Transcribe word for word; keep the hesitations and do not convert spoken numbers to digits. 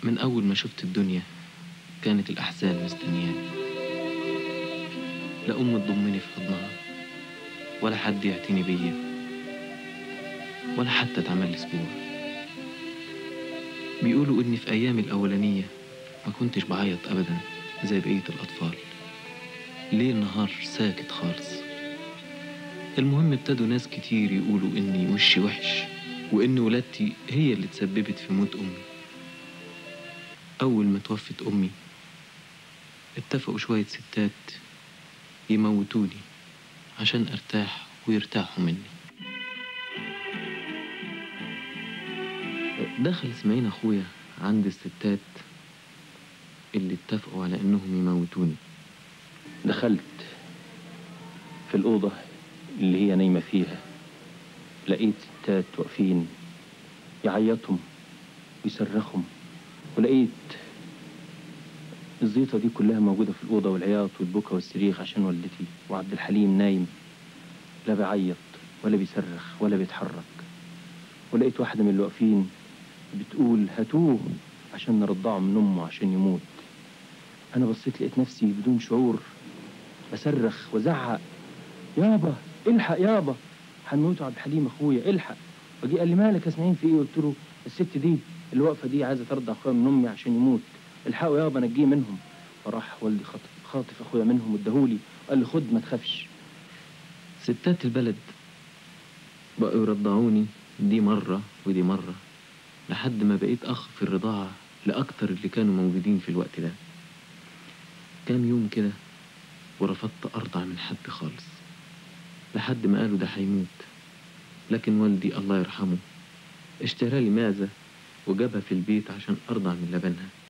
من أول ما شفت الدنيا كانت الأحزان مستنياني، لا أم تضمني في حضنها ولا حد يعتني بيا ولا حتى تعمل لي اسبوع. بيقولوا إني في أيامي الأولانية ما كنتش بعيط أبدا زي بقية الأطفال، ليل نهار ساكت خالص. المهم ابتدوا ناس كتير يقولوا إني وشي وحش وإن ولادتي هي اللي تسببت في موت أمي. أول ما توفت أمي اتفقوا شوية ستات يموتوني عشان أرتاح ويرتاحوا مني. دخل اسماعيل أخويا عند الستات اللي اتفقوا على إنهم يموتوني. دخلت في الأوضة اللي هي نايمة فيها، لقيت ستات واقفين يعيطهم ويصرخهم، ولقيت الزيطة دي كلها موجودة في الأوضة، والعياط والبكا والصريخ عشان والدتي، وعبد الحليم نايم لا بيعيط ولا بيصرخ ولا بيتحرك. ولقيت واحدة من اللي واقفين بتقول هاتوه عشان نرضعه من أمه عشان يموت. أنا بصيت لقيت نفسي بدون شعور بصرخ وزعق يابا الحق يابا هنموتوا عبد الحليم أخويا الحق. فجي قال لي مالك يا اسماعيل في إيه؟ قلت له الست دي اللي واقفة دي عايزة ترضع أخويا من أمي عشان يموت، الحقوا يابا نجيه منهم. فراح والدي خاطف خاطف أخويا منهم واداهولي وقال لي خد ما تخافش. ستات البلد بقوا يرضعوني دي مرة ودي مرة لحد ما بقيت أخ في الرضاعة لأكتر اللي كانوا موجودين في الوقت ده. كام يوم كده ورفضت أرضع من حد خالص لحد ما قالوا ده هيموت، لكن والدي الله يرحمه اشترى لي معزة وجابها في البيت عشان أرضع من لبنها.